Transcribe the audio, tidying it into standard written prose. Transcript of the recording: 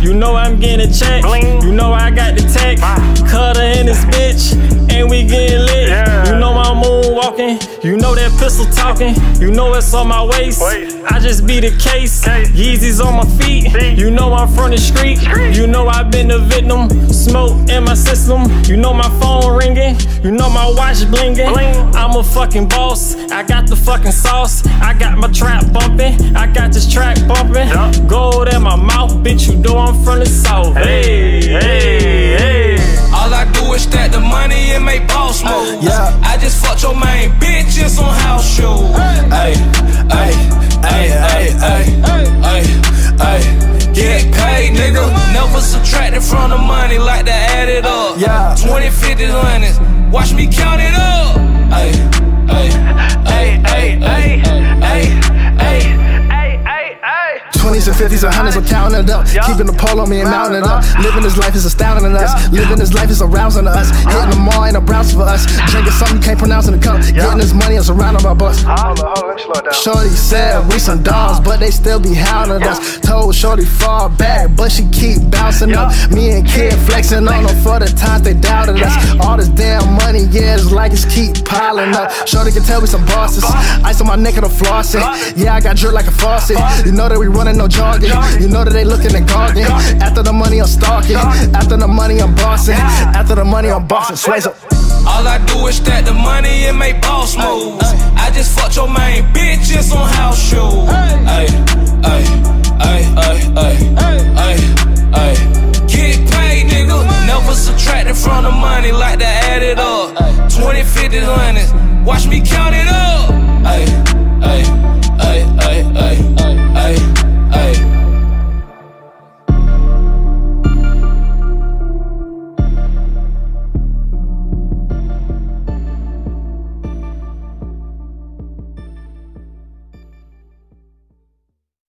You know I'm getting a check. You know I got the tech. Cutta in this bitch, and we getting lit. You know I'm moonwalking. You know that pistol talking. You know it's on my waist. I just be the case. Yeezys on my feet. You know I'm from the street. You know I've been the victim. Smoke in my system. You know my phone ringing. You know my watch blinging. I'm a fucking boss. I got the fucking sauce. I got my trap bumping. I got this track bumping. Gold in my mouth, bitch. You know I'm from the south. Hey, hey, hey. All I do is stack the money and make boss moves. I just fucked your main bitch in some house shoes. Ay, ay, ay, ay, ay, ay, ay. Get paid, nigga. Never subtracted from the money, like to add it up. 20, 50, 100. Watch me count it up. Ay, ay, ay, ay, ay, ay, ay. 20s and 50s and 100s, I'm counting it up. Keeping the pole on me and mounting it up. Living this life is astounding to us. Living this life is arousing to us. Hitting the mall ain't a browse for us. Drinking something you can't pronounce in the cup. Getting this money and surrounded by bus. Shorty said we some dogs, but they still be hounding us. Told Shorty fall back, but she keep bouncing up. Me and Kid flexing on them for the times they doubted us. All this damn money, yeah, it's like it's keep piling up. Shorty can tell we some bosses. Ice on my neck and I'm flossing. Yeah, I got drip like a faucet. You know that we running no jogging. You know that they looking and gogging. After the money I'm stalking. After the money I'm bossing. After the money I'm bossing. Sways up. All I do is stack the money and make boss moves. I just fucked your main bitch in some house shoes. Ay, ay, ay, ay, ay, ay, ay. Get paid, nigga. Never subtracted from the money, like to add it up. 20, 50, 100. Watch me count it up. Ay.